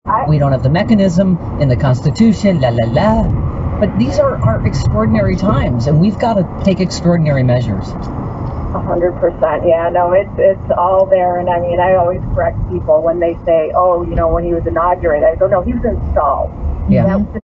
We don't have the mechanism in the Constitution, la la la. But these are extraordinary times, and we've got to take extraordinary measures. 100%. Yeah, no, it's all there. And I mean, I always correct people when they say, oh, when he was inaugurated. I go, no, he was installed. Yeah. That was